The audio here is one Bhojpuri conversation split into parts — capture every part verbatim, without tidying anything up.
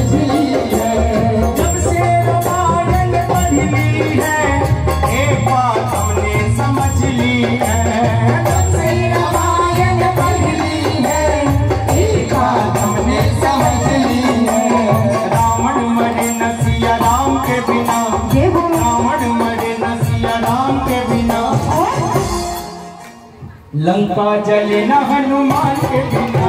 समझ ली है। जब से रामायण पढ़ ली है एक बात हमने समझ ली है। जब से रामायण पढ़ ली है एक बात हमने समझ ली है। रावण मरे न सिया राम के बिना, रावण मरे न सिया राम के बिना, लंका जले न हनुमान के बिना,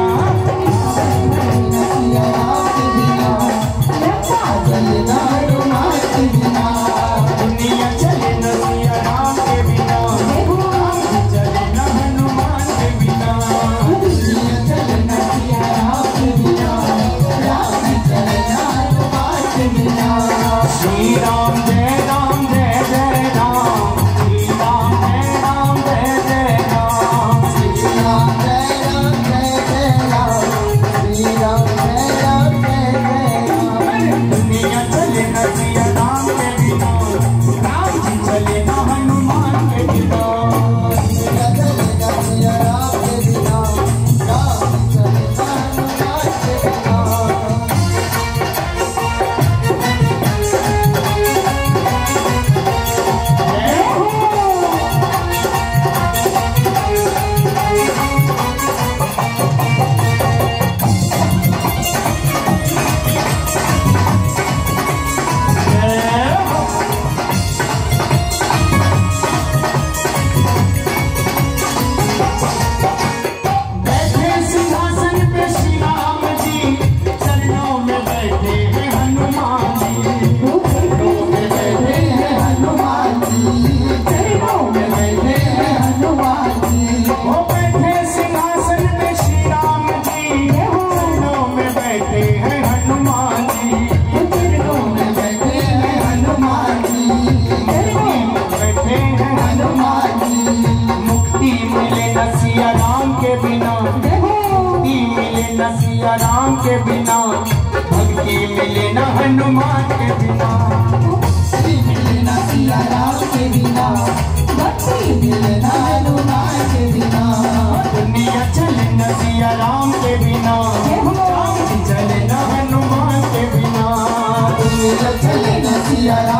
सिया राम के बिना, लंका जले न हनुमान के बिना, दुनिया चले न सिया राम के बिना, चले न हनुमान के बिना, दुनिया चले न सिया राम के बिना, राम चले न हनुमान के बिना। श्री राम जय राम जय जय राम, श्री राम जय राम जय जय राम, श्री राम जय राम जय जय राम, श्री राम जय राम जय जय राम। दुनिया चले न सिया राम के बिना, राम जी चले न हनुमान के बिना, दुनिया चले न सिया राम के बिना, राम जी चले न हनुमान के बिना। सिया राम के बिना, मुक्ति मिले न सिया राम के बिना, भक्ति मिले न हनुमान के बिना, मुक्ति मिले न सिया राम के बिना, भक्ति मिले न हनुमान के बिना, दुनिया चले न सिया राम के बिना, राम जी चले न हनुमान के बिना, दुनिया चले न सिया